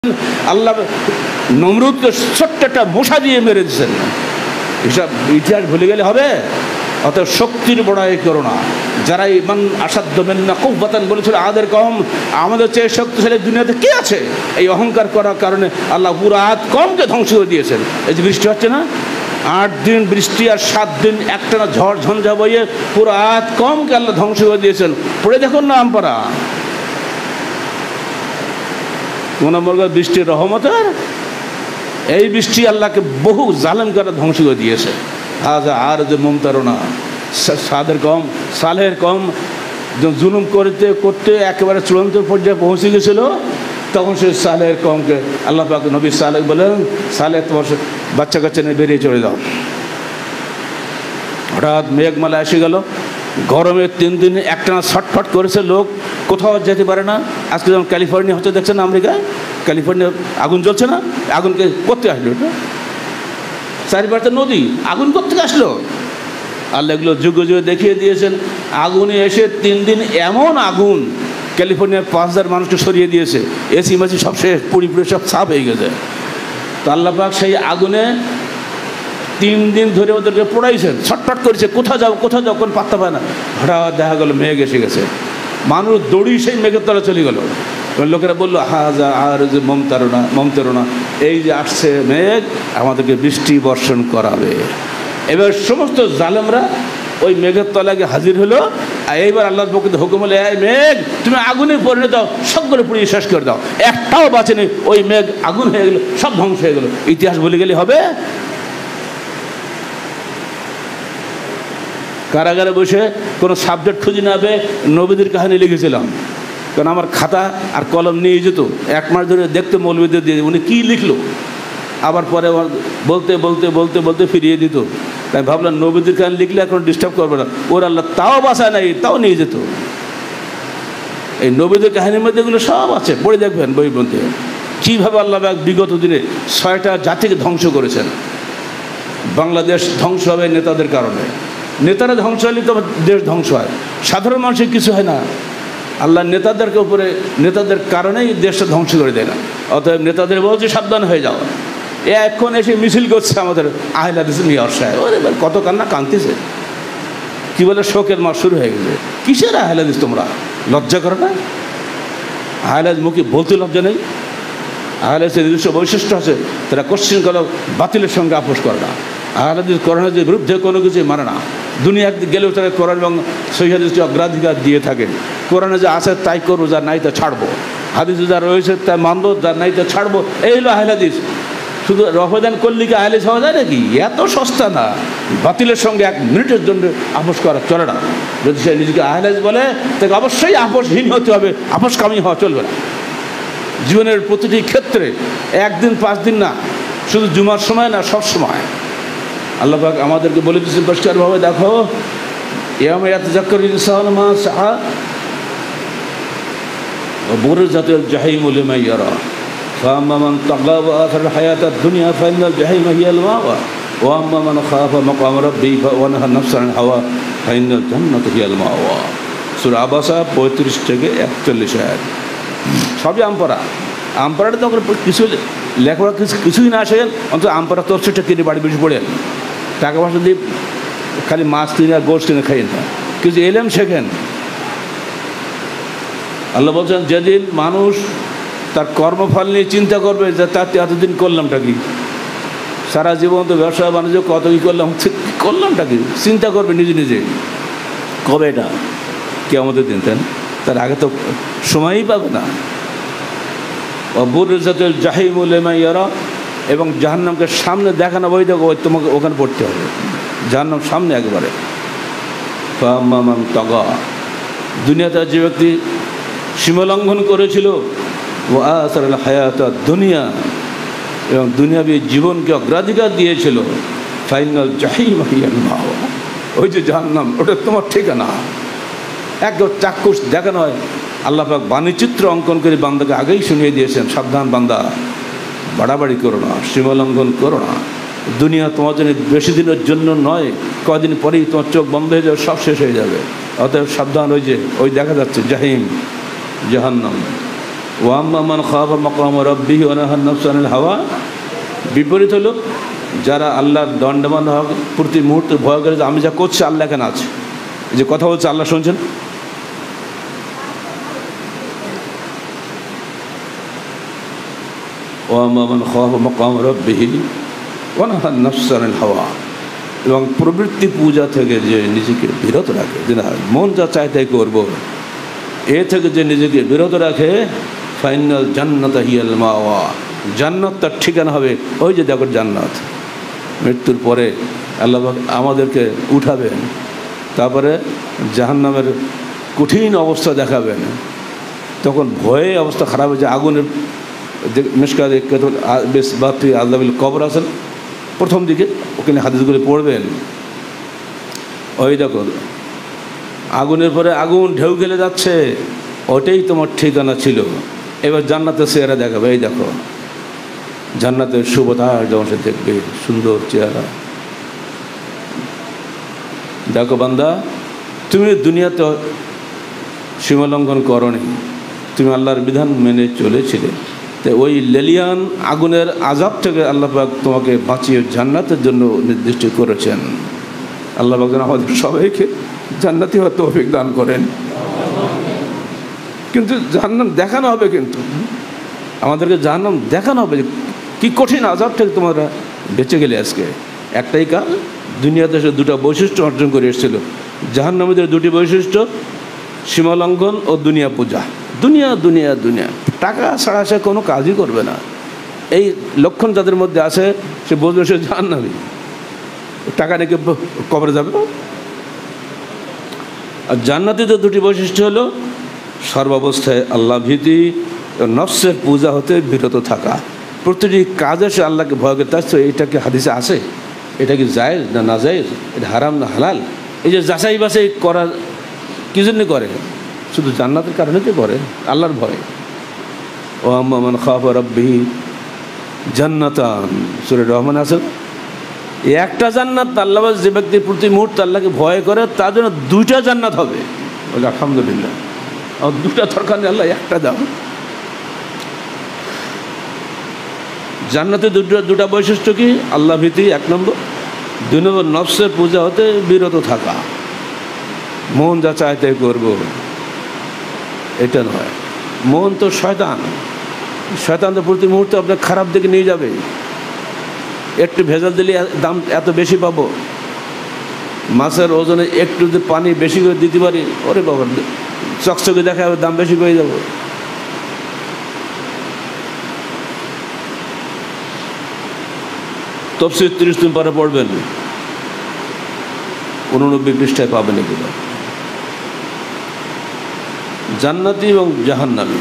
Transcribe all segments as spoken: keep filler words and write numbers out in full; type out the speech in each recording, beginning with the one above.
আল্লাহ নমরুদকে ছোট্ট একটা মশা দিয়ে মেরে দিচ্ছেন। এসব ইতিহাস ভুলে গেলে হবে? অতএব শক্তির বড়াই করো না। যারা ইমান আসাধ্য মেন্না কুব্বাতান বলেছিল আদের কম, আমাদের চেয়ে শক্তিশালী দুনিয়াতে কে আছে? এই অহংকার করার কারণে আল্লাহ পুরো আদ কমকে ধ্বংস করে দিয়েছেন। এই যে বৃষ্টি হচ্ছে না, আট দিন বৃষ্টি আর সাত দিন একটানা ঝড় ঝঞ্ঝা বইয়ে পুরো আদ কমকে আল্লাহ ধ্বংস করে দিয়েছেন। পড়ে দেখুন না আমপারা কোন নম্বর বৃষ্টির রহমতের। এই বৃষ্টি আল্লাহকে বহু জালেম করে ধ্বংস করে দিয়েছে। হাজা আর যে মমতারণা সাদের কম সালের কম জুলুম করতে করতে একেবারে চূড়ান্ত পর্যায়ে পৌঁছে গেছিল, তখন সে সালের কমকে আল্লাহ পাক নবী সালেহ বলেন, সালেহ তোমার বাচ্চা কাচ্চা নিয়ে বেরিয়ে চলে যাও। হঠাৎ মেঘমালা এসে গেল, গরমে তিন দিন একটানা ছটফট করেছে, লোক কোথাও যেতে পারে না। আজকে যেমন ক্যালিফোর্নিয়া হচ্ছে দেখছেন না, আমেরিকায় ক্যালিফোর্নিয়া আগুন জ্বলছে না, আগুনকে করতে আসলো এটা চারিপাশে নদী, আগুন করতে আসলো। আল্লাহ এগুলো যুগে যুগে দেখিয়ে দিয়েছেন। আগুনে এসে তিন দিন এমন আগুন ক্যালিফোর্নিয়ার পাঁচ হাজার মানুষকে সরিয়ে দিয়েছে, এসি মাসি সব শেষ, পুরি পুরি সব সাফ হয়ে গেছে। তো আল্লাহ পাক সেই আগুনে তিন দিন ধরে ওদেরকে পোড়াইছেন, ছটফট করেছে, কোথাও যাও কোথাও যাও, কোন পাত্তা পায় না। হঠাৎ দেখা গেলো মেঘ এসে গেছে, মানুষ দড়ি সেই মেঘের তলা চলে গেল। লোকেরা বললো হাজা আর যে মমতারণা মমতারণা, এই যে আসছে মেঘ আমাদেরকে বৃষ্টি বর্ষণ করাবে। এবার সমস্ত জালেমরা ওই মেঘের তলায় হাজির হলো। আর এইবার আল্লাহর পক্ষে হুকুম হলে, এই মেঘ তুমি আগুনে পরিণত দাও, সবগুলো পুড়িয়ে শেষ করে দাও। একটাও বাঁচেনি, ওই মেঘ আগুন হয়ে গেল, সব ধ্বংস হয়ে গেল। ইতিহাস বলে গেলে হবে? কারাগারে বসে কোনো সাবজেক্ট খুঁজে না পেয়ে নবীদের কাহিনী লিখেছিলাম, কারণ আমার খাতা আর কলম নিয়ে যেত, এক মাস ধরে দেখতে মৌলবীদের দিয়ে উনি কী লিখলো, আবার পরে বলতে বলতে বলতে বলতে ফিরিয়ে দিত। তাই ভাবলাম নবীদের কাহিনী লিখলে এখন ডিস্টার্ব করবে না, ওর আল্লাহ তাও বাসায় নাই, তাও নিয়ে যেত। এই নবীদের কাহিনীর মধ্যে এগুলো সব আছে, পড়ে দেখবেন বই বলতে কীভাবে আল্লাহ বিগত দিনে ছয়টা জাতিকে ধ্বংস করেছেন। বাংলাদেশ ধ্বংস হবে নেতাদের কারণে, নেতারা ধ্বংস হলে তো দেশ ধ্বংস হয়, সাধারণ মানুষের কিছু হয় না। আল্লাহ নেতাদেরকে উপরে, নেতাদের কারণেই দেশটা ধ্বংস করে দেয় না। অতএব নেতাদের বলছে সাবধান হয়ে যাও। এ এখন এসে মিছিল করছে আমাদের আহলে হাদিস মেয়র সাহেব, ওরে কত কান্না কাঁদতেছে, কী বলে শোকের মাস শুরু হয়ে গেছে। কিসের আহলে হাদিস তোমরা, লজ্জা করো না? আহলে হাদিস মুখে বলতে লজ্জা নেই? আহলে হাদিসের নিজস্ব বৈশিষ্ট্য আছে, তারা কোশ্চিন করো বাতিলের সঙ্গে আপোষ করে না। আহলে হাদিস কোরআনের বিরুদ্ধে কোনো কিছুই মানে না। দুনিয়া গেলেও তারা কোরআন এবং সহিহ হাদিসকে অগ্রাধিকার দিয়ে থাকে। কোরআনে যা আছে তাই করবো, যা নাই তা ছাড়বো। হাদিসে যা রয়েছে তা মানবো, যা নাই তা ছাড়বো। এই হলো আহলে হাদিস। শুধু রফদান করলে কি আহলে হাদিস হওয়া যায় নাকি? এত সস্তা না। বাতিলের সঙ্গে এক মিনিটের জন্য আপোষ করা চলে না। যদি সে নিজেকে আহলে হাদিস বলে, তাকে অবশ্যই আপোষহীন হতে হবে, আপোষকামী হওয়া চলবে না। জীবনের প্রতিটি ক্ষেত্রে একদিন পাঁচ দিন না, শুধু জুমার সময় না, সব সময়। আল্লাহ পাক আমাদেরকে বলে দিচ্ছেন পরিষ্কারভাবে, দেখো ইয়াউমা ইয়াতাযাক্কারুল ইনসানু মা সাআ ওয়া বুরিজাতিল জাহিমু লিমান ইয়ারা ফাআম্মা মান তাগা ওয়া আথারা আল হায়াতাদ দুনিয়া ফাইনাল জাহিমা হিয়াল মাওয়া ওয়া আম্মা মান খাফা মাকাম রাব্বিহি ওয়া নাহা আন-নাফসা আনিল হাওয়া ফাইনাল জান্নাতু হিয়াল মাওয়া। সূরা আবাসা পঁয়ত্রিশ থেকে একচল্লিশ আয়াত। সবই আমপারা। আমপারাটা তো কিছু লেখাপড়া কিছু কিছুই না আসেন, অন্তত আমপারা তরসিটা কিনে বাড়ি বেশি পড়েন, টাকা পয়সা দিয়ে খালি মাছ কিনে আর গোশ কিনে খাইয়েন না, কিছু এলেম শেখেন। আল্লাহ বলছেন, যেদিন মানুষ তার কর্মফল নিয়ে চিন্তা করবে যে তার এতদিন করলামটা কি, সারা জীবন তো ব্যবসা বাণিজ্য কত কী করলাম, করলামটা কি চিন্তা করবে নিজে নিজে। কবে এটা? কিয়ামতের দিন। তাই তার আগে তো সময়ই পাবে না। বুরিজাতিল জাহিমু লিমান ইয়ারা, এবং জাহান্নামকে সামনে দেখানো, বই দেখো তোমাকে ওখানে পড়তে হবে, জাহান্নাম সামনে একবারে। ফাআম্মা মান তাগা, দুনিয়াতে যে ব্যক্তি সীমালঙ্ঘন করেছিল, ওয়া আথারা আল হায়াতাদ দুনিয়া, এবং দুনিয়াবী জীবনকে অগ্রাধিকার দিয়েছিল, ফাইনাল জাহিমা হিয়াল মাওয়া, ওই যে জাহান্নাম, ওটা তোমার ঠিকানা। একদম চাক্ষুষ দেখানো হয়। আল্লাহ পাক বাণীচিত্র অঙ্কন করে বান্দাকে আগেই শুনিয়ে দিয়েছেন, সাবধান বান্দা, বাড়াবাড়ি করো না, সীমালঙ্ঘন করো না। দুনিয়া তোমার জন্য বেশি দিনের জন্য নয়, কদিন পরেই তোমার চোখ বন্ধ হয়ে যাবে, সব শেষ হয়ে যাবে। অতএব সাবধান। ওই যে ওই দেখা যাচ্ছে জাহিম, জাহান্নাম, ওয়া আম্মা মান খাফা মাকাম রাব্বিহি ওয়া নাহা আন-নাফসা আনিল হাওয়া, বিপরীত হলো যারা আল্লাহর দণ্ডমান হবে প্রতি মুহূর্তে ভয় করে যে আমি যা করছি আল্লাহ এখানে আছে, এই যে কথা বলছে আল্লাহ শুনছেন। ওয়া আম্মা মান খাফা মাকাম রাব্বিহি ওয়া নাহা আন-নাফসা আনিল হাওয়া, এবং প্রবৃত্তি পূজা থেকে যে নিজেকে বিরত রাখে, যে না মন যা চায় তাই করবো, এ থেকে যে নিজেকে বিরত রাখে, ফাইনাল জান্নাত হিয়াল মাওয়া, জান্নাত তার ঠিকানা হবে। ওই যে দেখো জান্নাত, মৃত্যুর পরে আল্লাহ আমাদেরকে উঠাবেন, তারপরে জাহান্নামের কঠিন অবস্থা দেখাবেন, তখন ভয়ে অবস্থা খারাপ হয়ে যায়। আগুনের মিশকাত বেশ বাতি আল্লাহবিল কবর আছেন প্রথম দিকে, ওখানে হাদিসগুলি পড়বেন। ওই দেখো আগুনের পরে আগুন ঢেউ গেলে যাচ্ছে, ওটাই তোমার ঠিকানা ছিল। এবার জান্নাতের চেহারা দেখাবে, এই দেখো জান্নাতের শুভতার যেমন সে দেখবে, সুন্দর চেহারা। দেখো বান্দা, তুমি দুনিয়াতে সীমালঙ্ঘন করনি, তুমি আল্লাহর বিধান মেনে চলেছিলে, তাই ওই লেলিয়ান আগুনের আযাব থেকে আল্লাহ পাক তোমাকে বাঁচিয়ে জান্নাতের জন্য নির্দিষ্ট করেছেন। আল্লাহ পাক যেন আমাদের সবাইকে জান্নাতি হওয়ার তৌফিক দান করেন। কিন্তু জাহান্নাম দেখানো হবে, কিন্তু আমাদেরকে জাহান্নাম দেখানো হবে যে কী কঠিন আযাব থেকে তোমরা বেঁচে গেলে। আজকে একটাই কাজ, দুনিয়াতে সে দুটো বৈশিষ্ট্য অর্জন করে এসেছিল। জাহান্নামীদের দুটি বৈশিষ্ট্য, সীমালঙ্ঘন ও দুনিয়া পূজা। দুনিয়া দুনিয়া দুনিয়া, টাকা ছাড়া সে কোনো কাজই করবে না। এই লক্ষণ যাদের মধ্যে আছে, সে বলবে সে জাহান্নামী, টাকা রেখে কবরে যাবে। আর জান্নাতীদের দুটি বৈশিষ্ট্য হলো সর্বাবস্থায় আল্লাহ ভীতি, নফসের পূজা হতে বিরত থাকা। প্রতিটি কাজে সে আল্লাহকে ভয় করতে আসছে। এইটা কি হাদিসে আছে? এটা কি জায়েজ না না জায়েজ, এটা হারাম না হালাল? এই যে যাচাই বাছাই করা কী জন্য করে? শুধু জান্নাতের কারণে তো করে, আল্লাহর ভয়। ও আম্মা মান খাফা রাব্বিহি জান্নাতান, সূরা রহমান আছে। একটা জান্নাত আল্লাহ, যে ব্যক্তি প্রতি মুহূর্তে আল্লাহকে ভয় করে তার জন্য দুইটা জান্নাত হবে। বলে আলহামদুলিল্লাহ, আর দুটা দরকার নেই, আল্লাহ একটা দাও। জান্নাতে দুটো দুটা বৈশিষ্ট্য কি? আল্লাহ ভীতি এক নম্বর, দুই নম্বর নফসের পূজা হতে বিরত থাকা। মন যা চায় তাই করবো, এটা নয়। মন তো শয়তান, শয়তান তো প্রতি মুহূর্তে আপনার খারাপ দিকে নিয়ে যাবে। একটু ভেজাল দিলে দাম এত বেশি পাবো, মাছের ওজনে একটু যদি পানি বেশি করে দিতে পারি, ওরে বাবা চকচকে দেখা যাবে, দাম বেশি পেয়ে যাবো। তফসির তিরিশ দিন পরে পড়বেন, উননব্বই পৃষ্ঠায় পাবেন এগুলো। জান্নাতি এবং জাহান্নামী,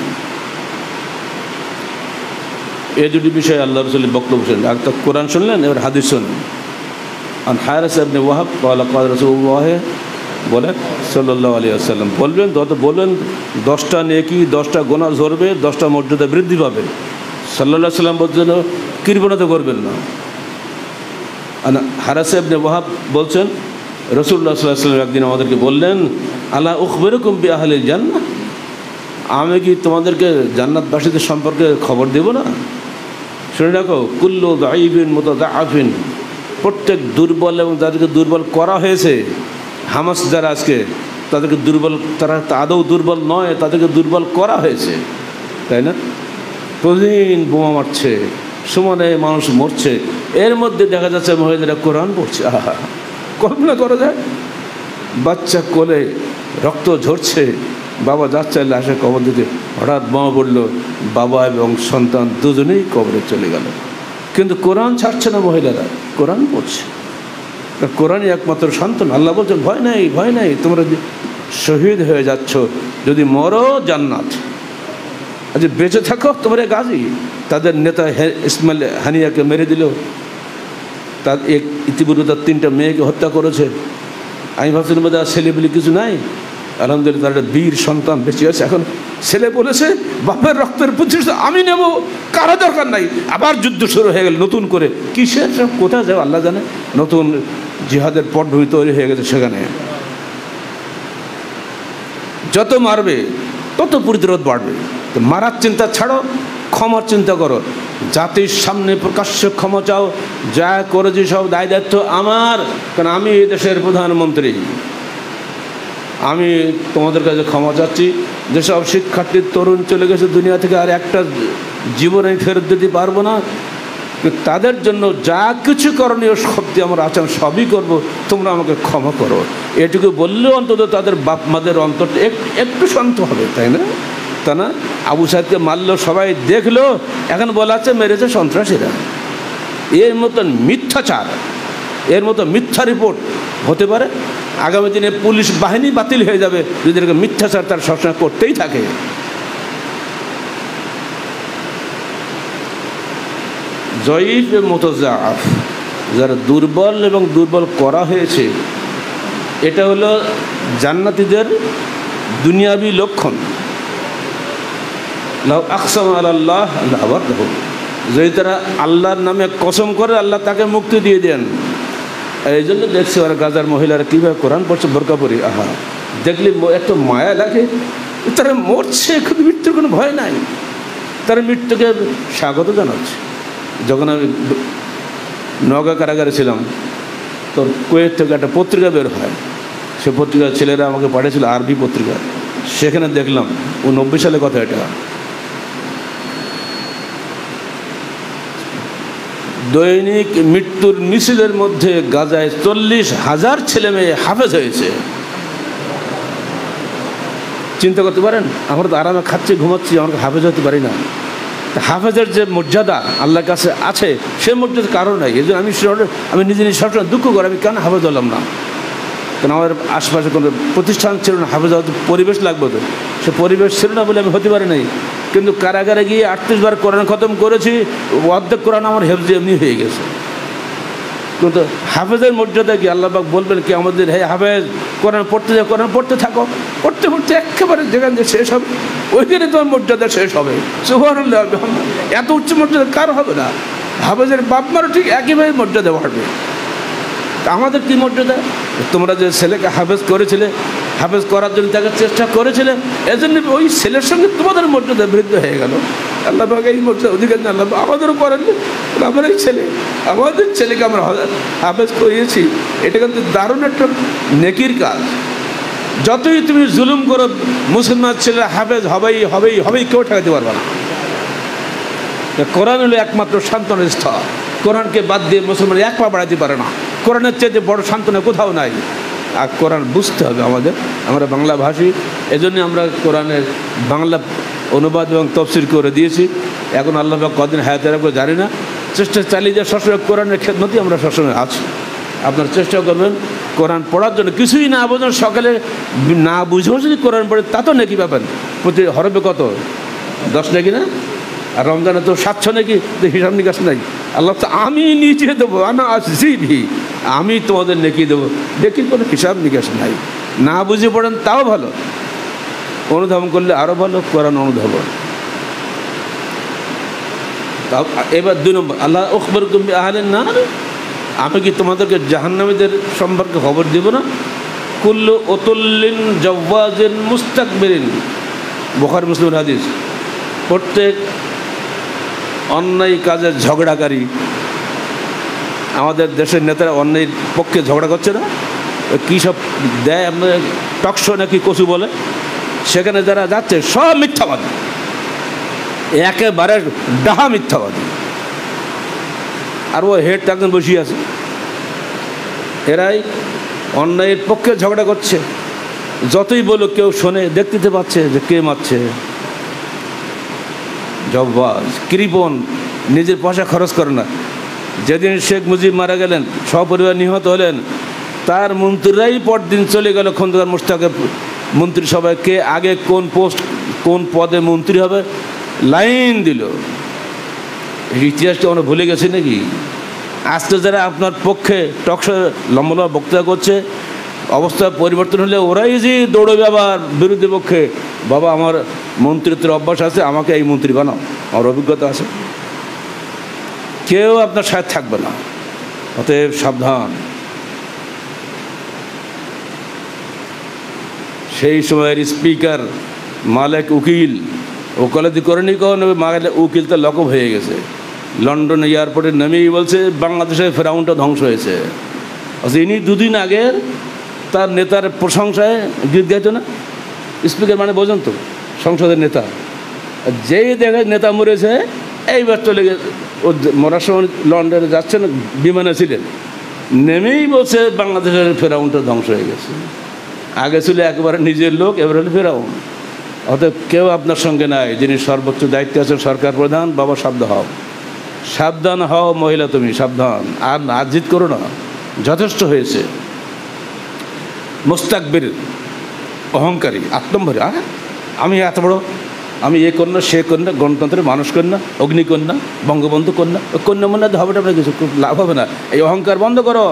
এই দুটি বিষয়ে আল্লাহ রাসূলের বক্তব্য শুনলেন। আর তো কোরআন শুনলেন, এবার হাদিস শুনলেন। আন হারিস ইবনে ওয়াহাব ক্বালা ক্বালা রাসূলুল্লাহ বলেন সাল্লাল্লাহু আলাইহি ওয়াসাল্লাম, বলবেন তত বলবেন দশটা নেকি, দশটা গুনাহ ঝরবে, দশটা মর্যাদা বৃদ্ধি পাবে। সাল্লাল্লাহু আলাইহি ওয়াসাল্লাম বলছেন কৃপণতা তো করবেন না। আন হারিস ইবনে ওয়াহাব বলছেন রাসূলুল্লাহ সাল্লাল্লাহু আলাইহি ওয়াসাল্লাম একদিন আমাদেরকে বললেন, আলা উখবিরুকুম বিআহলিল জান্নাহ, আমি কি তোমাদেরকে জান্নাতবাসীদের সম্পর্কে খবর দেব না? শুনে রাখো, কুল্লু দাঈফিন মুতাদাআফিন, প্রত্যেক দুর্বল এবং যাদেরকে দুর্বল করা হয়েছে, হামাস যারা আজকে তাদেরকে দুর্বল, তারা আদৌ দুর্বল নয়, তাদেরকে দুর্বল করা হয়েছে, তাই না? প্রতিদিন বোমা মারছে, সমানে মানুষ মরছে, এর মধ্যে দেখা যাচ্ছে মহিলারা কোরআন পড়ছে। আহা, কল্পনা করা যায়? বাচ্চা কোলে রক্ত ঝরছে, বাবা যাচ্ছে লাশে কবর দিতে, হঠাৎ বোমা পড়ল, বাবা এবং সন্তান দুজনেই কবরে চলে গেল। কিন্তু কোরআন ছাড়ছে না মহিলারা, কোরআন পড়ছে। কোরআনই একমাত্র সন্তান। আল্লাহ বলছেন ভয় নাই, ভয় নাই, তোমরা শহীদ হয়ে যাচ্ছ, যদি মরো জান্নাত, আজ বেঁচে থাকো তোমরা গাজী। তাদের নেতা ইসমাইল হানিয়াকে মেরে দিল, তার এক ইতিপূর্বে তার তিনটা মেয়েকে হত্যা করেছে। আমি ভাবছি মধ্যে আর ছেলে বলে কিছু নাই, আলহামদুলিল্লাহ তার একটা বীর সন্তান বেঁচে আছে। এখন ছেলে বলেছে বাপের রক্তের প্রতিষ্ঠা আমি নেব, কারো দরকার নাই। আবার যুদ্ধ শুরু হয়ে গেল নতুন করে, কিসের কোথায় যাও আল্লাহ জানে। নতুন জিহাদের পটভূমি তৈরি হয়ে গেছে সেখানে। যত মারবে তত প্রতিরোধ বাড়বে। তো মারার চিন্তা ছাড়ো, ক্ষমার চিন্তা করো। জাতির সামনে প্রকাশ্যে ক্ষমা চাও, যা করেছি সব দায় দায়িত্ব আমার, কারণ আমি এই দেশের প্রধানমন্ত্রী। আমি তোমাদের কাছে ক্ষমা চাচ্ছি। যেসব শিক্ষার্থীর তরুণ চলে গেছে দুনিয়া থেকে, আর একটা জীবন আমি ফেরত দিতে পারবো না, তাদের জন্য যা কিছু করণীয় শক্তি আমার আছে সবই করবো, তোমরা আমাকে ক্ষমা করো। এটুকু বললেও অন্তত তাদের বাপ মাদের অন্তরটা একটু একটু শান্ত হবে, তাই না? তা না, আবু সাইদকে মারলো, সবাই দেখলো, এখন বলা আছে মেরেছে সন্ত্রাসীরা। এর মতন মিথ্যাচার, এর মতো মিথ্যা রিপোর্ট হতে পারে? আগামী দিনে পুলিশ বাহিনী বাতিল হয়ে যাবে যদি এরকম মিথ্যাচার তার সবসময় করতেই থাকে। জয়ীফ মুতাযাফ, যারা দুর্বল এবং দুর্বল করা হয়েছে, এটা হলো জান্নাতীদের দুনিয়াবী লক্ষণ। লাউ আকসামা আলাল্লাহ লাবারহু, যদি তারা আল্লাহর নামে কসম করে আল্লাহ তাকে মুক্তি দিয়ে দেন। এই জন্য দেখছি ওরা গাজার মহিলারা কীভাবে কোরআন পড়ছে বোরকা পরি, আহা দেখলে এত মায়া লাগে। তারা মরছে, কিন্তু মৃত্যুর কোনো ভয় নাই, তারা মৃত্যুকে স্বাগত জানাচ্ছে। যখন আমি নওগাঁ কারাগারে ছিলাম, তোর কুয়েত থেকে একটা পত্রিকা বের হয়, সে পত্রিকার ছেলেরা আমাকে পাঠিয়েছিল, আরবি পত্রিকা। সেখানে দেখলাম ও নব্বই সালে কথা, এটা দৈনিক মৃত্যুর মিছিলের মধ্যে গাজায় চল্লিশ হাজার ছেলে মেয়ে হাফেজ হয়েছে। চিন্তা করতে পারেন? আমরা তো আরামে খাচ্ছি, ঘুমাচ্ছি, আমরা হাফেজ হতে পারি না। হাফেজের যে মর্যাদা আল্লাহর কাছে আছে, সে মর্যাদার কারণ নাই। এই জন্য আমি আমি নিজে নিজে সবসময় দুঃখ করি, আমি কেন হাফেজ হলাম না। কারণ আমাদের আশপাশে কোনো প্রতিষ্ঠান ছিল না, হাফেজ হতে পরিবেশ লাগবে, তো সে পরিবেশ ছিল না বলে আমি হতে পারি নাই। কিন্তু কারাগারে গিয়ে আটত্রিশ বার কোরআন খতম করেছি, অর্ধেক কোরআন আমার হেফজে এমনি হয়ে গেছে। কিন্তু হাফেজের মর্যাদা কি? আল্লাহ পাক বলবেন কি আমাদের, হে হাফেজ কোরআন পড়তে যাও, কোরআন পড়তে থাকো, পড়তে পড়তে একেবারে যেখান যে শেষ হবে ওইখানে তোমার মর্যাদা শেষ হবে। সুবহানাল্লাহ, এত উচ্চ মর্যাদা কার হবে না? হাফেজের বাপ মারও ঠিক একইভাবে মর্যাদা বাড়বে। আমাদের কী মর্যাদা? তোমরা যে ছেলেকে হাফেজ করেছিলে, হাফেজ করার জন্য তাকে চেষ্টা করেছিলে, এজন্য ওই ছেলের সঙ্গে তোমাদের মর্যাদা বৃদ্ধি হয়ে গেল। আল্লাহ পাক এই মর্যাদা অধিকার আল্লাহ আমাদেরও করেন। আমার এই ছেলে, আমাদের ছেলেকে আমরা হাফেজ করিয়েছি, এটা কিন্তু দারুণ একটা নেকির কাজ। যতই তুমি জুলুম করো, মুসলমান ছেলেরা হাফেজ হবেই হবেই হবেই, কেউ ঠেকাতে পারবে না। কোরআন হলো একমাত্র সান্ত্বনার স্থল। কোরআনকে বাদ দিয়ে মুসলমান এক পা বাড়াতে পারে না। কোরআনের চেয়ে বড় সান্ত্বনা কোথাও নাই। আর কোরআন বুঝতে হবে আমাদের, আমরা বাংলা ভাষী, এজন্য আমরা কোরআনের বাংলা অনুবাদ এবং তফসির করে দিয়েছি। এখন আল্লাহ পাক কদিন হায়াতে রাখবে জানি না, চেষ্টা চালিয়ে যায় সবসময় কোরআনের খেদমতই আমরা সবসময় আছি। আপনার চেষ্টা করবেন কোরআন পড়ার জন্য, কিছুই না বোঝেন সকালে না বুঝেও যদি কোরআন পড়ে তা তো নাকি পাবেন। প্রতি হরবে কত? দশ নাকি না? আর রমজানে তো সাতশো নাকি, হিসাব নিকাশ নাই। আল্লাহ তো আমি নিজে দেবো, আনা আসিবি, আমি তোমাদের নেকি দেবো, দেখি কোনো হিসাব নিকাশ নাই। না বুঝে পড়েন তাও ভালো, অনুধাবন করলে আরও ভালো, কোরআন অনুধাবন। তাও এবার দুই নম্বর, আল্লাহ উখবর তুমি আহলেন না, আমি কি তোমাদেরকে জাহান্নামীদের সম্পর্কে খবর দেব না? কুল্লু অতুল্লিন জওয়াজিন মুস্তাকবিরিন, বুখারী মুসলিম হাদিস। প্রত্যেক অন্যায় কাজের ঝগড়াকারী, আমাদের দেশের নেতারা অন্যায়ের পক্ষে ঝগড়া করছে না, কী সব দেয় আমাদের টকশো নাকি কচু বলে, সেখানে যারা যাচ্ছে সব মিথ্যাবাদী, একেবারে ডাহা মিথ্যাবাদী। আর ও হেড একজন বসিয়ে আছে, এরাই অন্যায়ের পক্ষে ঝগড়া করছে। যতই বলো কেউ শোনে, দেখতে পাচ্ছে যে কে মারছে। জব্বাজ, কৃপণ, নিজের পয়সা খরচ করে না। যেদিন শেখ মুজিব মারা গেলেন, সপরিবার নিহত হলেন, তার মন্ত্রীরাই পরদিন চলে গেল খন্দকার মোশতাকের মন্ত্রিসভায়, কে আগে কোন পোস্ট কোন পদে মন্ত্রী হবে লাইন দিল। এই ইতিহাসটা আমরা ভুলে গেছি নাকি? আজকে যারা আপনার পক্ষে টকশো লম্বা লম্বা বক্তৃতা করছে, অবস্থা পরিবর্তন হলে ওরাই যে দৌড়বে আবার বিরোধী পক্ষে, বাবা আমার মন্ত্রিত্বের অভ্যাস আছে, আমাকে এই মন্ত্রী বানাও, আমার অভিজ্ঞতা আছে। কেউ আপনার সাথে থাকবে না, অতএব সাবধান। সেই সময়ের স্পিকার মালেক উকিল ওকালতি করেনি কখন মাগলে উকিল তো লকব হয়ে গেছে, লন্ডন এয়ারপোর্টে নেমেই বলছে বাংলাদেশের ফেরাউনটা ধ্বংস হয়েছে। আচ্ছা, ইনি দুদিন আগে তার নেতার প্রশংসায় গীত গাইতো না, স্পিকার মানে বোঝেন তো, সংসদের নেতা। যেই দেখে নেতা মরেছে এইবার চলে গেছে, ও মরার সময় লন্ডনে যাচ্ছেন, বিমানে ছিলেন, নেমেই বলছে বাংলাদেশের ফেরাউনটা ধ্বংস হয়ে গেছে। আগে ছিল একেবারে নিজের লোক, এবার হলো ফেরাউন। অতএব কেউ আপনার সঙ্গে নাই, যিনি সর্বোচ্চ দায়িত্বে আছেন সরকার প্রধান। বাবা সাবধান হও, সাবধান হও মহিলা, তুমি সাবধান, আর আর জিদ করো না, যথেষ্ট হয়েছে। মুস্তাকবির, অহংকারী, আত্মম্ভরী, আর আমি এত বড়, আমি এ কন্যা সে কন্যা, গণতন্ত্রের মানুষ কন্যা, অগ্নিকন্যা, বঙ্গবন্ধু কন্যা, ওই কন্যা মনে হবে না, কিছু খুব লাভ হবে না। এই অহংকার বন্ধ করো।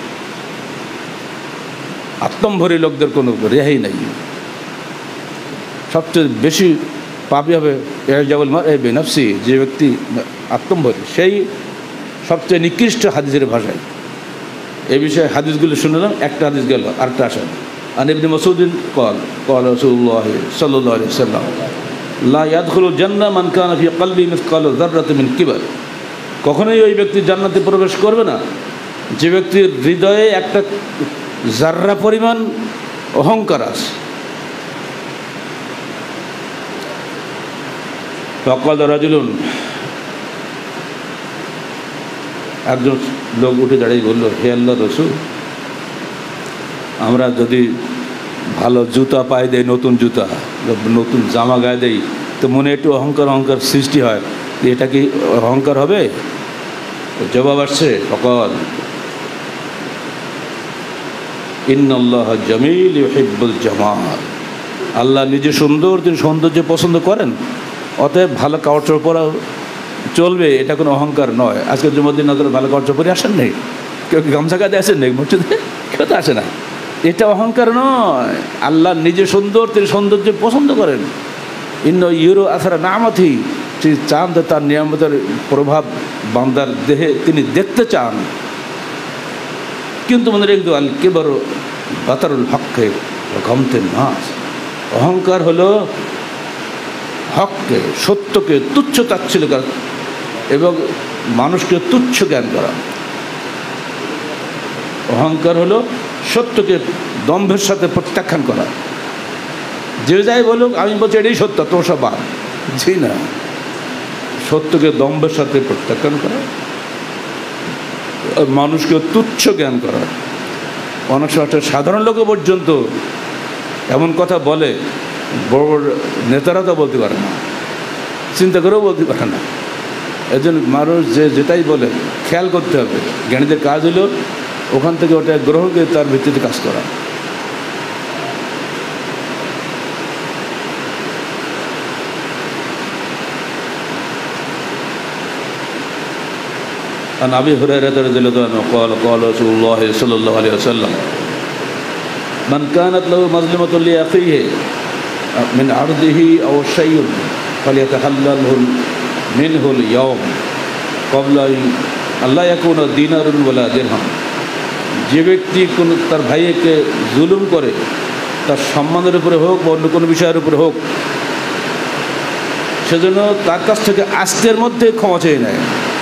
আত্মম্ভরী লোকদের কোনো রেহাই নাই। সবচেয়ে বেশি পাপি হবে এজাবুল মার এ বেনাফসি, যে ব্যক্তি আত্মম্ভরী, সেই সবচেয়ে নিকৃষ্ট হাদিসের ভাষায়। এই বিষয়ে হাদিসগুলো শুনলাম, একটা হাদিস গেল, আরেকটা আসেন। আর ইবনে মাসউদিন কল কল রাসূলুল্লাহ সাল্লাল্লাহু আলাইহি ওয়াসাল্লাম লা ইয়াদখুলুল জান্নাহ মান কানা ফি কলবি মিসকালু যাররাতিন মিন কিবার। কখনোই ওই ব্যক্তি জান্নাতে প্রবেশ করবে না যে ব্যক্তির হৃদয়ে একটা জাররা পরিমাণ অহংকার আছে। ফাকাল রাজুলুন, একজন লোক উঠে দাঁড়িয়ে বলল, হে আল্লাহর রাসূল, আমরা যদি ভালো জুতা পায়ে দেয়, নতুন জুতা, নতুন জামা গায়ে দেই, তো মনে একটু অহংকার অহংকার সৃষ্টি হয়, এটা কি অহংকার হবে? জবাব আসছে, ফাকাল ইন্নাল্লাহ জামিল ইউহিব্বুল জামাল। আল্লাহ নিজে সুন্দর, তিনি সৌন্দর্য পছন্দ করেন, অতএব ভালো কাপড় পরা চলবে, এটা কোনো অহংকার নয়। আজকে জুমার নজর ভালো কাপড় পরে আসেন নেই, কেউ কি গামছা কাঁধে আসেন নেই মসজিদে, কেউ তো আসে না, এটা অহংকার নয়। আল্লাহ নিজে সুন্দর, তিনি সৌন্দর্য পছন্দ করেন। ইন্ন ইউরো আসারা নামাথি, তিনি চান তার নিয়ামতের প্রভাব বান্দার দেহে তিনি দেখতে চান। কিন্তু মনে রেখে আল কেবর বাতারুল হককে গমতে নাস, অহংকার হলো হককে, সত্যকে তুচ্ছ তাচ্ছিল্য করা এবং মানুষকে তুচ্ছ জ্ঞান করা। অহংকার হলো সত্যকে দম্ভের সাথে প্রত্যাখ্যান করা। যে যাই বলুক, আমি বলছি এটাই সত্য, তো সব বাদ, জি না, সত্যকে দম্ভের সাথে প্রত্যাখ্যান করা, মানুষকে তুচ্ছ জ্ঞান করা। অনেক সময় সাধারণ লোকে পর্যন্ত এমন কথা বলে, বড় বড় নেতারা তো বলতে পারে না, চিন্তা করেও বলতে পারে না। এজন মানুষ যে যেটাই বলে খেয়াল করতে হবে। জ্ঞানীদের কাজ হলো ওখান থেকে ওটা গ্রহণ করে তার ভিত্তিতে কাজ করা। عن أبي هريرة رضي الله عنه قال قال رسول الله صلى الله عليه وسلم من كانت له مظلمة لأخيه من عرضه أو شيء فليتحلله منه اليوم قبل أن لا يكون دينار ولا درهم। যে ব্যক্তি কোন তার ভাইকে জুলুম করে, তার সম্মানের উপরে হোক বা অন্য কোনো বিষয়ের উপরে হোক, সেজন্য তার কাছ থেকে আজকের মধ্যে ক্ষমা চেয়ে নেয়।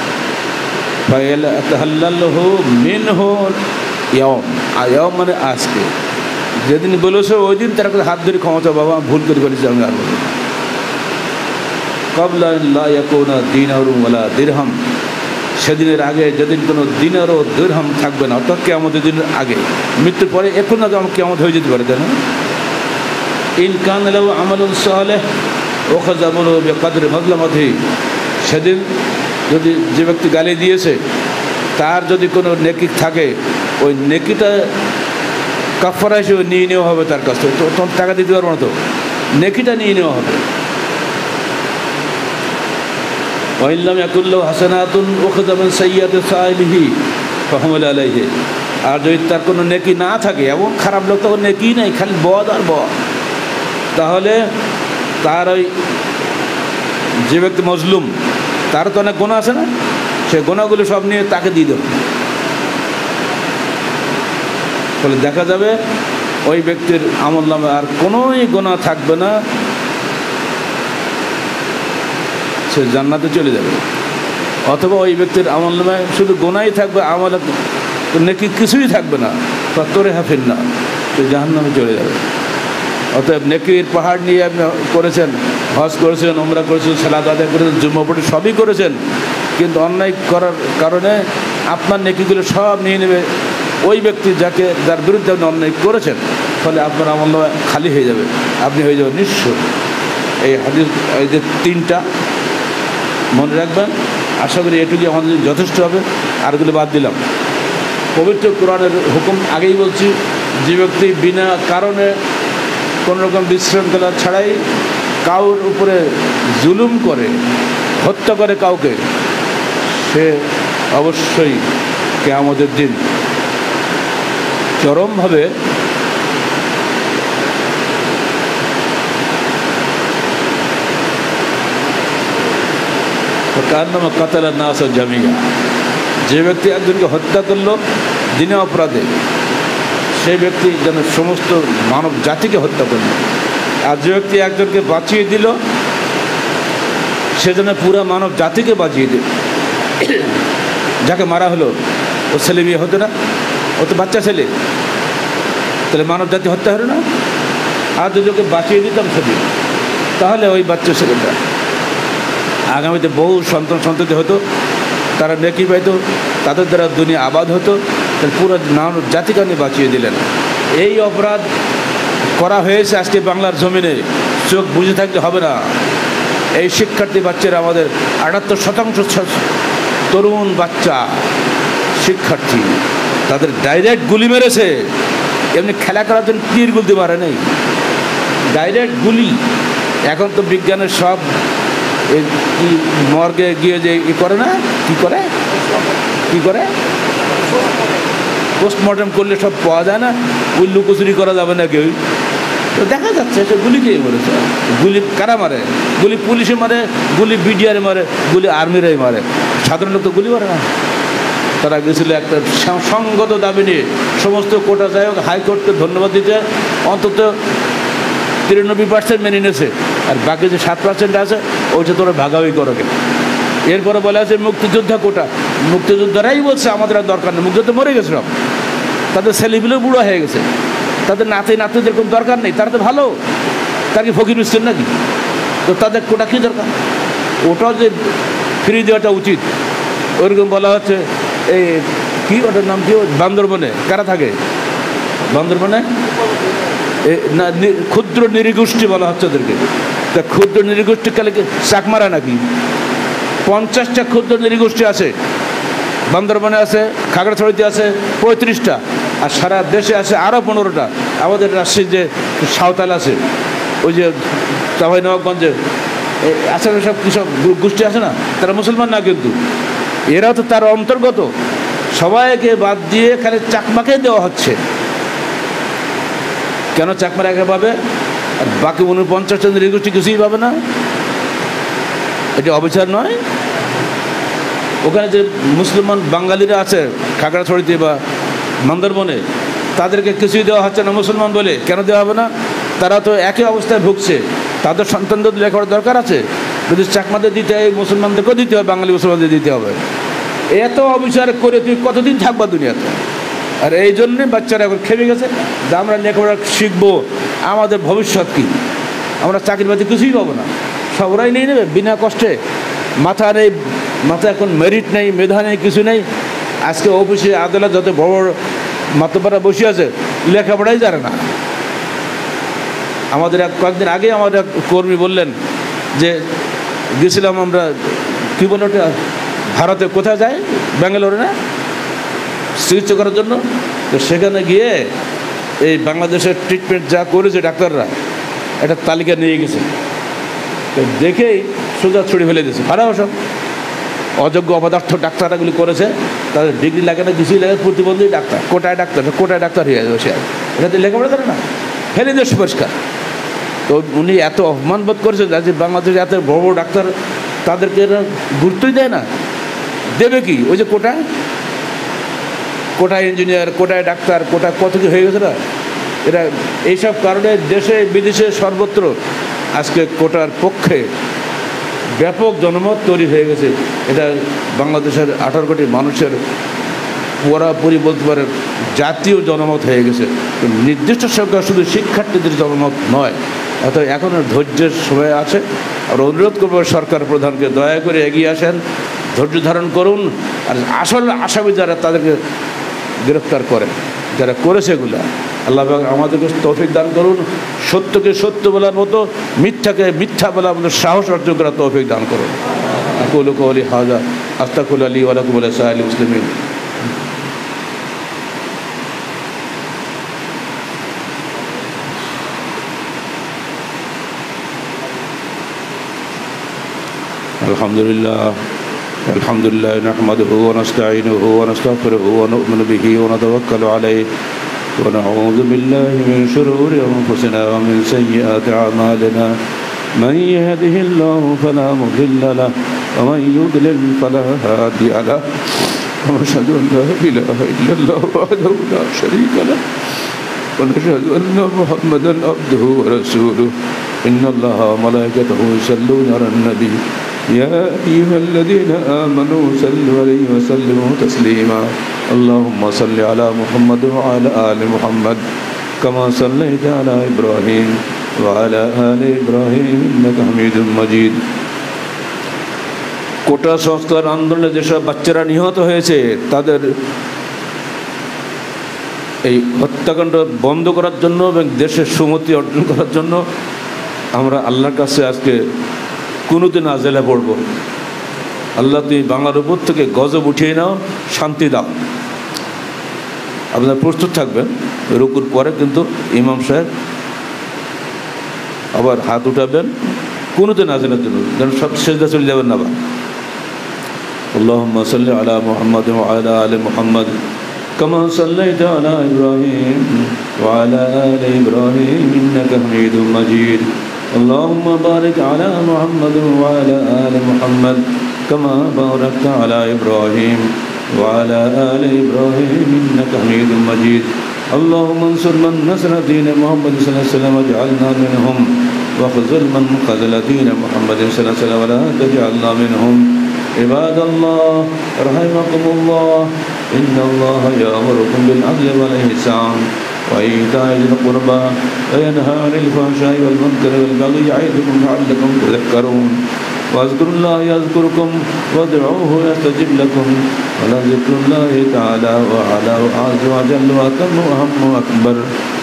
মানে আজকে, যেদিন বলেছে ওই দিন তার কাছে হাত ধরে ক্ষমা চাও, বাবা ভুল করে ফেলেছি, আমি আর বলি কবলা লা ইয়াকুনা দিনারুন ওয়ালা দিরহাম, সেদিনের আগে যেদিন কোনো দিনার ও দিরহাম থাকবে না, অর্থাৎ কিয়ামতের দিনের আগে, মৃত্যুর পরে এখন না কিয়ামত হয়ে যেতে পারে, তাই না? ইন কান লাহু আমালুন সালেহ ওয়াখাযা আমালুহু বিকদরি মাজলামাতিহি, সেদিন যদি যে ব্যক্তি গালি দিয়েছে তার যদি কোনো নেকি থাকে, ওই নেকিটা কাফারা হিসেবে নিয়ে নেওয়া হবে তার কাছ থেকে। তো তোমার টাকা দিতে পারবো না, তো নেকিটা নিয়ে নেওয়া হবে। ওয়াইল্লাম ইয়াকুল্লাহু হাসানাতুন ওয়াখাযা মিন সাইয়্যাতি সাইলিহি ফাহুমুল আলাইহি, আর যদি তার কোনো নেকি না থাকে, এমন খারাপ লোক তখন নেকি নাই, খালি বদ আর বদ, তাহলে তার ওই যে ব্যক্তি মজলুম, তার তো অনেক গুনাহ আছে না, সে গুনাহগুলো সব নিয়ে তাকে দিয়ে দেবে। ফলে দেখা যাবে ওই ব্যক্তির আমলনামে আর কোনোই গুনাহ থাকবে না, সে জান্নাতে চলে যাবে, অথবা ওই ব্যক্তির আমল নামায় শুধু গোনাই থাকবে, আমল নেকি কিছুই থাকবে না, তরে হাফিন না, সে জাহান্নামে চলে যাবে। অতএব নেকির পাহাড় নিয়ে আপনি করেছেন, হজ করেছেন, উমরা করেছেন, সালাত আদায় করেছেন, জুম্মা পড়ে সবই করেছেন, কিন্তু অন্যায় করার কারণে আপনার নেকিগুলো সব নিয়ে নেবে ওই ব্যক্তি যাকে যার বিরুদ্ধে আপনি অন্যায় করেছেন, ফলে আপনার আমল খালি হয়ে যাবে, আপনি হয়ে যাবেন নিঃস্ব। এই হাদিস এই যে তিনটা মনে রাখবেন, আশা করি এটুকুই আমাদের যথেষ্ট হবে, আরগুলো বাদ দিলাম। পবিত্র কোরআনের হুকুম আগেই বলছি, যে ব্যক্তি বিনা কারণে কোনোরকম বিশৃঙ্খলা ছাড়াই কাউর উপরে জুলুম করে, হত্যা করে কাউকে, সে অবশ্যই কিয়ামতের দিন চরমভাবে কান্নামা কাতালা নাস জামিয়া, যে ব্যক্তি একজনকে হত্যা করলো দিনে অপরাধে, সেই ব্যক্তি যেন সমস্ত মানব জাতিকে হত্যা করল। আর যে ব্যক্তি একজনকে বাঁচিয়ে দিল, সে যেন পুরা মানব জাতিকে বাঁচিয়ে দিল। যাকে মারা হলো ও ছেলে বিয়ে হতো না, ও তো বাচ্চা ছেলে, তাহলে মানব জাতি হত্যা হলো না। আর যদি ওকে বাঁচিয়ে দিতাম সেদিন, তাহলে ওই বাচ্চা ছেলেটা আগামীতে বহু সন্তান সন্ততি হতো, তারা নেকি পাইতো, তাদের দ্বারা দুনিয়া আবাদ হতো, তাহলে পুরো মানব জাতিকে আপনি বাঁচিয়ে দিলেন। এই অপরাধ করা হয়েছে আজকে বাংলার জমিনে, চোখ বুঝে থাকলে হবে না। এই শিক্ষার্থী বাচ্চারা, আমাদের আটাত্তর শতাংশ তরুণ বাচ্চা শিক্ষার্থী, তাদের ডাইরেক্ট গুলি মেরেছে। এমনি খেলা করার জন্য তীর গুলতে পারে নেই, ডাইরেক্ট গুলি। এখন তো বিজ্ঞানের সব কি মর্গে গিয়ে যে ই করে না, কি করে কি করে পোস্টমর্টম করলে সব পাওয়া যায় না, ওই লুকোচুরি করা যাবে না কেউ, তো দেখা যাচ্ছে সে গুলি খেয়ে মরেছে। গুলি কারা মারে? গুলি পুলিশে মারে, গুলি বিডিআরে মারে, গুলি আর্মিরাই মারে, সাধারণ লোক তো গুলি মারে না। তারা গেছিল একটা সংগত দাবি নিয়ে, সমস্ত কোটা যাই হোক, হাইকোর্টকে ধন্যবাদ দিতে অন্তত তিরানব্বই পার্সেন্ট মেনে নিয়েছে, আর বাকি যে সাত পার্সেন্ট আছে ওইটা তোরা ভাগাভাগি করো কেন। এরপরে বলা আছে মুক্তিযোদ্ধা কোটা, মুক্তিযোদ্ধারাই বলছে আমাদের আর দরকার নেই, মুক্তিযোদ্ধা মরে গেছে সব, তাদের ছেলেগুলো বুড়ো হয়ে গেছে, তাদের নাতি নাতিদের কোনো দরকার নেই, তারা তো ভালো, তার কি ফকির মিসকিন নাকি? তো তাদের কোটা কী দরকার? ওটাও যে ফ্রি দেওয়াটা উচিত। ওইরকম বলা হচ্ছে এই কি ওটার নাম কি, বান্দরবনে কারা থাকে? বান্দরবনে না ক্ষুদ্র নৃগোষ্ঠী বলা হচ্ছে ওদেরকে। তা ক্ষুদ্র নৃগোষ্ঠী কালে চাকমারা নাকি? পঞ্চাশটা ক্ষুদ্র নৃগোষ্ঠী আছে বান্দরবনে, আছে খাগড়াছড়িতে আছে পঁয়ত্রিশটা, আর সারা দেশে আছে আরও পনেরোটা। আমাদের রাজশাহীর যে সাঁওতাল আছে, ওই যে চাঁপাই নবাবগঞ্জে আছে সব কৃষক গোষ্ঠী আছে না, তারা মুসলমান না, কিন্তু এরা তো তার অন্তর্গত। সবাইকে বাদ দিয়ে খালি চাকমাকে দেওয়া হচ্ছে। কেন চাকমার একে পাবে আর বাকি উনপঞ্চাশটা নৃগোষ্ঠী কিছুই পাবে না? এটা অবিচার নয়? ওখানে যে মুসলমান বাঙালিরা আছে খাগড়াছড়িতে বা বান্দরবনে, তাদেরকে কিছুই দেওয়া হচ্ছে না মুসলমান বলে। কেন দেওয়া হবে না? তারা তো একই অবস্থায় ভুগছে, তাদের সন্তানদের লেখার দরকার আছে। যদি চাকমাদের দিতে হয়, মুসলমানদেরকেও দিতে হবে, বাঙালি মুসলমানদের দিতে হবে। এত অবিচার করে তুই কতদিন থাকবা দুনিয়াতে? আর এই জন্যে বাচ্চারা এখন খেপে গেছে যে আমরা লেখাপড়া শিখবো, আমাদের ভবিষ্যৎ কী? আমরা চাকরি বাকরি কিছুই পাবো না, সবরাই নিয়ে নেবে বিনা কষ্টে। মাথা নেই, মাথা এখন মেরিট নেই, মেধা নেই, কিছু নেই। আজকে অফিসে আদালত যত বড় বড় মাতব্বররা বসে আছে, লেখাপড়াই জানে না। আমাদের এক কয়েকদিন আগে আমাদের এক কর্মী বললেন যে গেছিলাম আমরা, কী বলে ওটা, ভারতে কোথায় যায়, ব্যাঙ্গালোরে না, চিকিৎসা করার জন্য। তো সেখানে গিয়ে এই বাংলাদেশের ট্রিটমেন্ট যা করেছে ডাক্তাররা, একটা তালিকা নিয়ে গেছে। তো দেখেই সোজা ছুড়ে ফেলে দিয়েছে, খারাপ সব অযোগ্য অপদার্থ ডাক্তারগুলি করেছে, তাদের ডিগ্রি লাগে না, কিছুই লাগে, প্রতিবন্ধী ডাক্তার, কোটায় ডাক্তার, কোটায় ডাক্তার হয়ে যাবে সে, এটাতে লেখাপড়া করে না, ফেলে দিয়েছে পরিষ্কার। তো উনি এত অপমানবোধ করেছেন যে বাংলাদেশে এত বড় বড় ডাক্তার, তাদেরকে এরা গুরুত্বই দেয় না। দেবে কি? ওই যে কোটায় কোটায় ইঞ্জিনিয়ার, কোটায় ডাক্তার, কোটায় কত কি হয়ে গেছে না এরা। এইসব কারণে দেশে বিদেশে সর্বত্র আজকে কোটার পক্ষে ব্যাপক জনমত তৈরি হয়ে গেছে। এটা বাংলাদেশের আঠারো কোটি মানুষের পুরোপুরি বলতে পারে জাতীয় জনমত হয়ে গেছে। নির্দিষ্ট সংখ্যা শুধু শিক্ষার্থীদের জনমত নয়। অর্থাৎ এখন ধৈর্যের সময় আছে। আর অনুরোধ করবো সরকার প্রধানকে দয়া করে এগিয়ে আসেন, ধৈর্য ধারণ করুন। আর আসল আসামি যারা তাদেরকে গ্রেফতার করেন, যারা করেছে এগুলা, আল্লাহ আমাদেরকে তৌফিক দান করুন। সত্যকে সত্য বলার মতো, মিথ্যাকে মিথ্যা বলার মতো সাহস অর্জন করার তৌফিক দান করুন। আকুলু কওলি হাযা আস্তাগফিরুল্লাহ লি ওয়া লাকুম ওয়া লিসাইরিল মুসলিমিন। আলহামদুলিল্লাহ আলহামদুলিল্লাহ নাহমাদুহু ওয়া নাস্তাঈনুহু ওয়া নাস্তাগফিরুহু ওয়া নু'মিনু বিহি ওয়া নাতাওয়াক্কালু আলাইহি ওয়া নাউযু বিল্লাহি মিন শুরুরি আনফুসিনা ওয়া মিন সাইয়্যাতি আ'মালিনা মান ইয়াহদিহিল্লাহু ফালা মুদিল্লা লাহু ওয়া মান ইউদ্লিল ফালা হাদিয়া লাহু ওয়া আশহাদু আন লা ইলাহা ইল্লাল্লাহু ওয়াহদাহু লা শারীকা লাহু ওয়া আশহাদু আন্না মুহাম্মাদান আবদুহু ওয়া রাসূলুহু ইন্নাল্লাহা ওয়া মালায়েকাতাহু ইউসাল্লুনা আলান নবী يا أيها الذين آمنوا صلوا عليه وسلموا تسليما اللهم صل على محمد وعلى آل محمد كما صليت على إبراهيم وعلى آل إبراهيم إنك حميد مجيد। কোটা সংস্কার আন্দোলনে যেসব বাচ্চারা নিহত হয়েছে তাদের এই হত্যাকাণ্ড বন্ধ করার জন্য এবং দেশের সুমতি অর্জন করার জন্য আমরা আল্লাহর কাছে আজকে কুনুতে নাজেলা পড়ব। আল্লাহ তুমি বাংলার উপর থেকে গজব উঠিয়ে নাও, শান্তি দাও। আপনারা প্রস্তুত থাকবেন। রুকুর পরে কিন্তু ইমাম সাহেব আবার হাত উঠাবেন কুনুতে নাজেলার জন্য, যেন সব সেজদা চলে যাবেন না। আবার আল্লাহুম্মা সাল্লি আলা মুহাম্মাদ ওয়া আলা আলি মুহাম্মাদ কামা সাল্লাইতা আলা ইব্রাহিম ওয়া আলা আলি ইব্রাহিম ইন্নাকা হামিদুম মাজিদ। اللهم بارك على محمد وعلى آل محمد كما باركت على إبراهيم وعلى آل إبراهيم إنك حميد مجيد اللهم انصر من نصر دين محمد صلى الله عليه وسلم واجعلنا منهم واخذل من خذل دين محمد صلى الله عليه وسلم ولا تجعلنا منهم عباد الله رحمكم الله إن الله يأمركم بالعدل والإحسان وإيتاء ذي القربى وينهى عن الفحشاء والمنكر والبغي يعظكم لعلكم تذكرون واذكروا الله يذكركم وادعوه يستجب لكم ولذكر الله تعالى وعلى وأعز وجل وأتم وأهم وأكبر